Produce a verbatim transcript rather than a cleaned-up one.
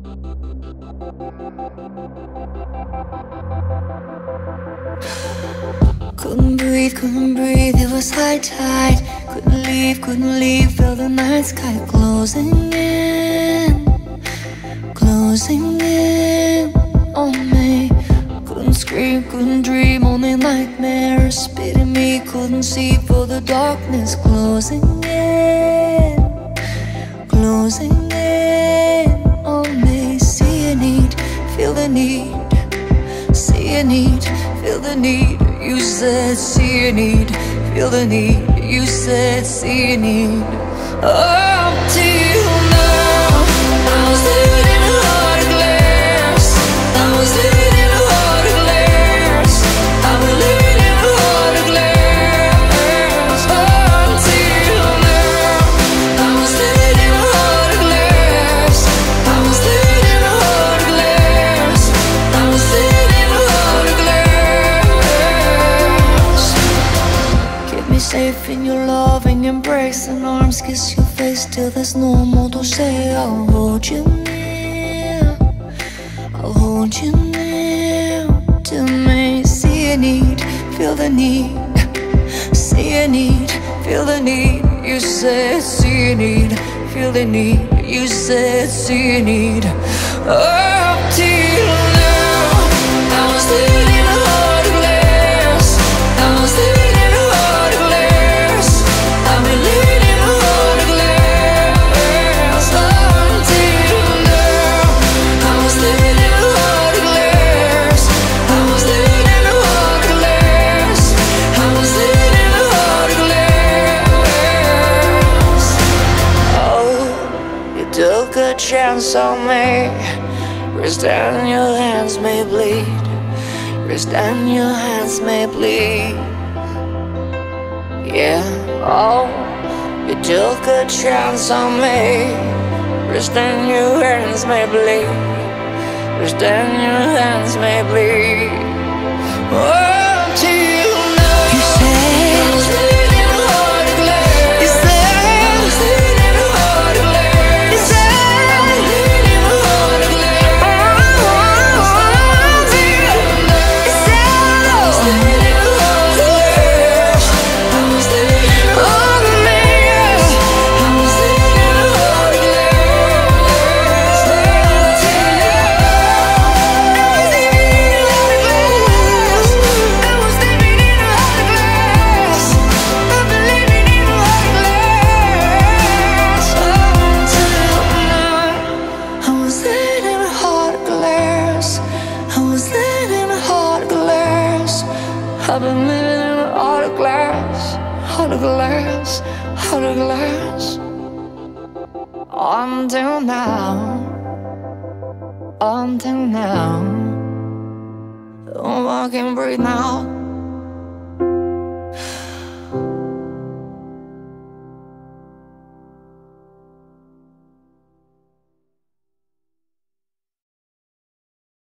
Couldn't breathe, couldn't breathe, it was high tide. Couldn't leave, couldn't leave, felt the night sky closing in, closing in on me. Couldn't scream, couldn't dream, only nightmares spitting me. Couldn't see for the darkness closing in, closing in on me. See a need, feel the need. See a need, feel the need. You said see a need, feel the need. You said see a need. Up till now, I was living in a heart of glass. I was living in a heart of glass. I've been living in a heart of glass. Up till now, I was living in a heart of glass. I was living in a heart of glass. I was living in a heart of glass. Keep me safe in your loving embrace and arms, kiss your face till there's no more to say. I'll hold you near, I'll hold you near to me. See a need, feel the need. See a need, feel the need. You said see a need, feel the need. You said see a need. Up till now, I was living in a heart of glass. I was living in a heart of glass. I've been living in a heart of glass. Until now, I was living in a heart of glass. I was living in a heart of glass. I was living in a heart of glass. Oh, you took a chance on me. Wrist and your hands may bleed. Wrist and your hands may bleed. Yeah, oh, you took a chance on me. Wrist and your hands may bleed. Wrist and your hands may bleed. Oh, till now, you said I was living in a heart of glass. You said I was living in a heart of glass. You said I was living in a heart of glass. Till now, you said I was living in a heart of glass. I was living in a heart of glass. I was living in a heart of glass. Till now, I was living in a heart of glass. I was living in a heart of glass. I've been living in a heart of glass. Until now, I was living in a heart of glass. I was living in a heart of glass. I've been living in a heart of glass. Heart of glass, heart of glass. Until now, until now. Oh, I can breathe now.